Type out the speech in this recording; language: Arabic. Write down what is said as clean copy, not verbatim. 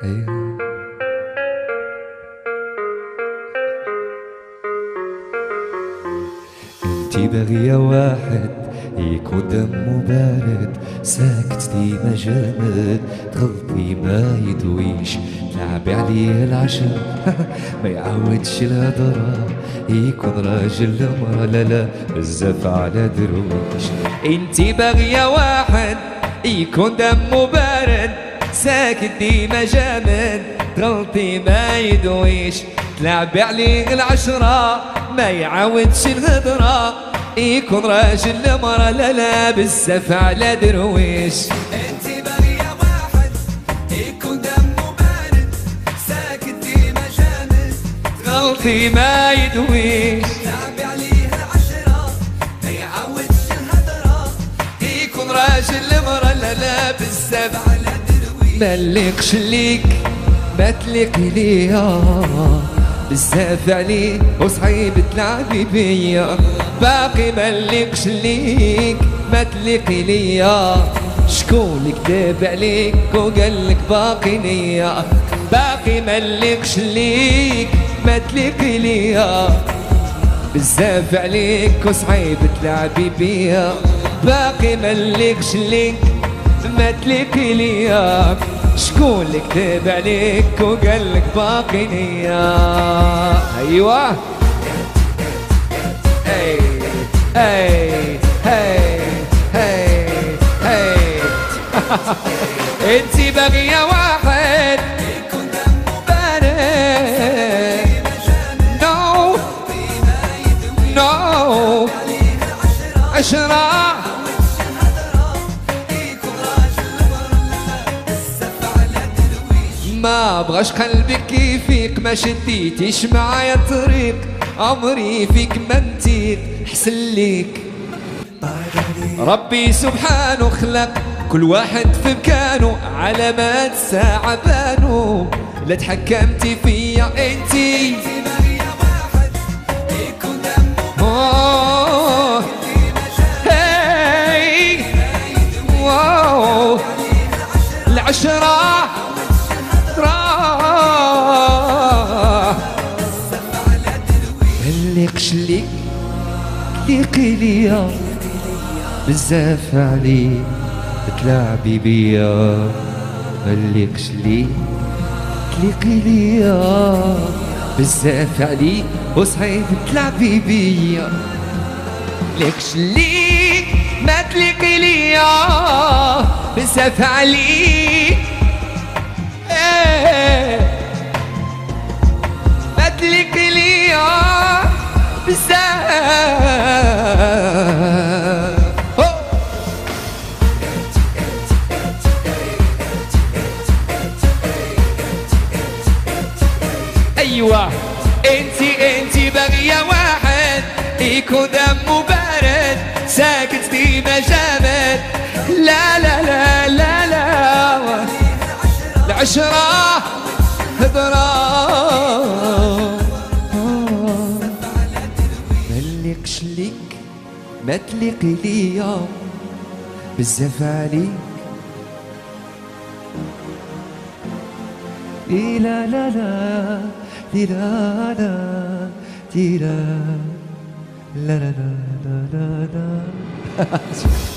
ايوه. انتي باغية واحد يكون دمه بارد، ساكت ديما جامد، تغلطي ما يدويش، تلعبي عليه العشر ما يعاودش الهضرة، يكون راجل لمرة لا لا بزاف على درويش. انتي باغية واحد يكون دمه بارد، ساكت ديما جامد، تغلطي ما يدويش، تلعبي عليه العشرة ما يعاودش الهضرة، يكون راجل لمرة لا لا بزاف على درويش. انتي باغية واحد يكون دمه بارد، ساكت ديما جامد، تغلطي ما يدويش، تلعبي عليه العشرة ما يعاودش الهدرة، يكون راجل لمرة لا لا بزاف على درويش. ملقش ليك ما تليقي ليا، بزاف عليه وصعيب تلعبي بيا، باقي ملقش ليك ما تليقي ليا، شكون اللي كذب عليك وقالك باقي نيا، باقي ملقش ليك ما تليقي ليا، بزاف عليك وصعيب تلعبي بيا، باقي ملقش ليك ما تليقي ليا، شكون اللي كتب عليك وقالك باقي نيا. ايوه اي اي اي اي اي انتي باغية واحد يكون دمه بارد، نو نو عشرة ما بغاش قلبك يفيق، ما شديتيش معايا طريق، عمري فيك ما نتيق، حسن ليك ربي سبحانه خلق كل واحد في مكانه، علامات ساعة بانو، لا تحكمتي فيا انتي باغية واحد يكون دمه اوه هاي واو العشرة ملقش ليك تليقي ليا، بزاف عليك تلعبي بيا، ملقش ليك تليقي ليا، بزاف عليك وصعيب تلعبي بيا، ملقش ليك ما تليقي ليا، بزاف عليك ما تليقي ليا بزاف. ايوه انتي باغية واحد يكون دمه بارد، ساكت ديما جامد، لا لا لا لا لا العشرة هضرة ملقش ليك ما تليقي ليا، بزاف عليك لا لا لا لا لا لا لا لا لا لا